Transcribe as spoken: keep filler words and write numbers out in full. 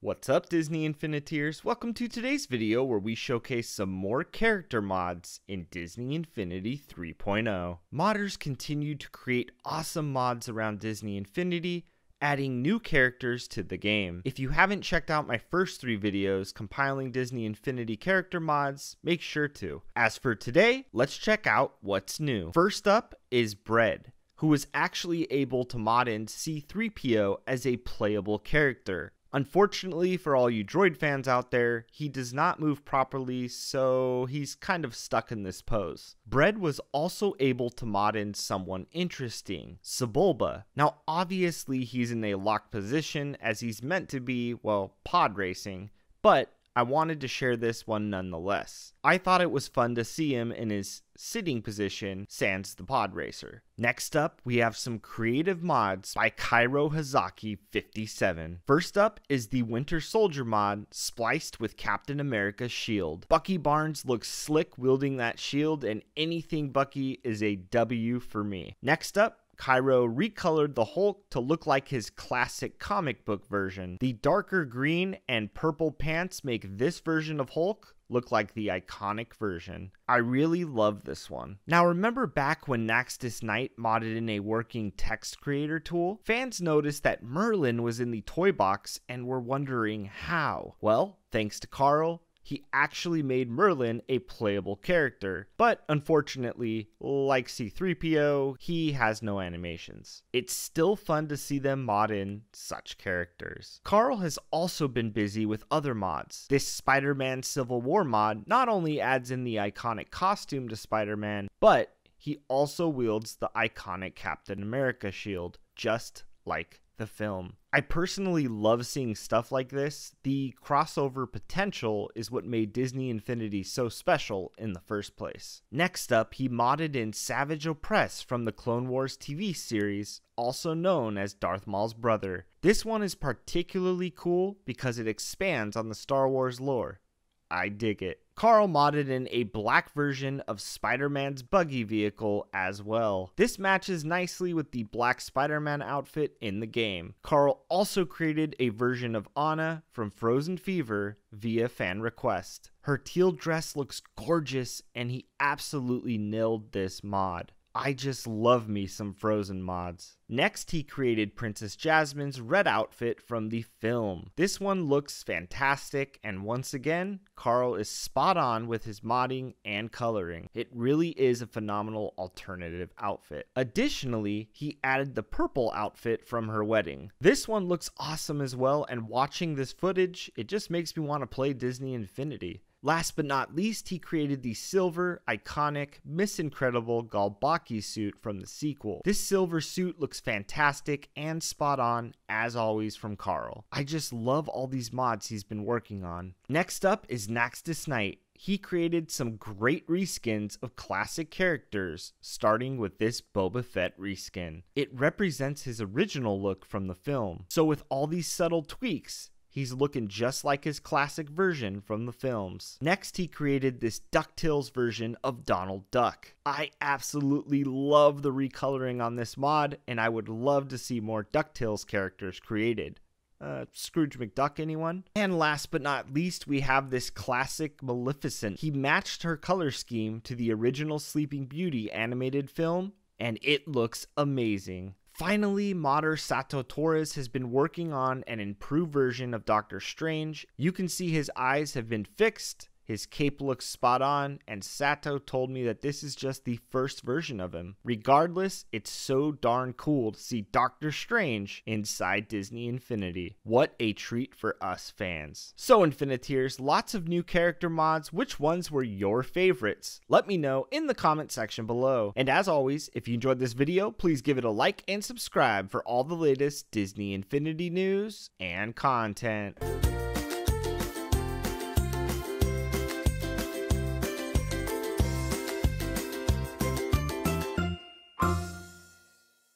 What's up, Disney Infiniteers? Welcome to today's video where we showcase some more character mods in Disney Infinity three point oh. Modders continue to create awesome mods around Disney Infinity, adding new characters to the game. If you haven't checked out my first three videos compiling Disney Infinity character mods, make sure to. As for today, let's check out what's new. First up is Bread, who was actually able to mod in C three P O as a playable character. Unfortunately for all you droid fans out there, he does not move properly, so he's kind of stuck in this pose. Bread was also able to mod in someone interesting, Sebulba. Now obviously he's in a locked position as he's meant to be, well, pod racing, but I wanted to share this one nonetheless. I thought it was fun to see him in his sitting position, sans the pod racer. Next up, we have some creative mods by Cairo Hazaki fifty-seven. First up is the Winter Soldier mod, spliced with Captain America's shield. Bucky Barnes looks slick wielding that shield, and anything Bucky is a W for me. Next up, Cairo recolored the Hulk to look like his classic comic book version. The darker green and purple pants make this version of Hulk look like the iconic version. I really love this one. Now remember back when Naxxus Knight modded in a working text creator tool? Fans noticed that Merlin was in the toy box and were wondering how. Well, thanks to Carl, he actually made Merlin a playable character, but unfortunately, like C three P O, he has no animations. It's still fun to see them mod in such characters. Carl has also been busy with other mods. This Spider-Man Civil War mod not only adds in the iconic costume to Spider-Man, but he also wields the iconic Captain America shield, just like the film. I personally love seeing stuff like this. The crossover potential is what made Disney Infinity so special in the first place. Next up, he modded in Savage Opress from the Clone Wars T V series, also known as Darth Maul's brother. This one is particularly cool because it expands on the Star Wars lore. I dig it. Carl modded in a black version of Spider-Man's buggy vehicle as well. This matches nicely with the black Spider-Man outfit in the game. Carl also created a version of Anna from Frozen Fever via fan request. Her teal dress looks gorgeous and he absolutely nailed this mod. I just love me some Frozen mods. Next, he created Princess Jasmine's red outfit from the film. This one looks fantastic, and once again, Carl is spot on with his modding and coloring. It really is a phenomenal alternative outfit. Additionally, he added the purple outfit from her wedding. This one looks awesome as well, and watching this footage, it just makes me want to play Disney Infinity. Last but not least, he created the silver, iconic, Miss Incredible Galbaki suit from the sequel. This silver suit looks fantastic and spot on, as always, from Carl. I just love all these mods he's been working on. Next up is Naxxus Knight. He created some great reskins of classic characters, starting with this Boba Fett reskin. It represents his original look from the film. So with all these subtle tweaks, he's looking just like his classic version from the films. Next, he created this DuckTales version of Donald Duck. I absolutely love the recoloring on this mod, and I would love to see more DuckTales characters created. Uh, Scrooge McDuck, anyone? And last but not least, we have this classic Maleficent. He matched her color scheme to the original Sleeping Beauty animated film, and it looks amazing. Finally, modder Sato Torres has been working on an improved version of Doctor Strange. You can see his eyes have been fixed, his cape looks spot on, and Sato told me that this is just the first version of him. Regardless, it's so darn cool to see Doctor Strange inside Disney Infinity. What a treat for us fans. So Infiniteers, lots of new character mods. Which ones were your favorites? Let me know in the comment section below. And as always, if you enjoyed this video, please give it a like and subscribe for all the latest Disney Infinity news and content.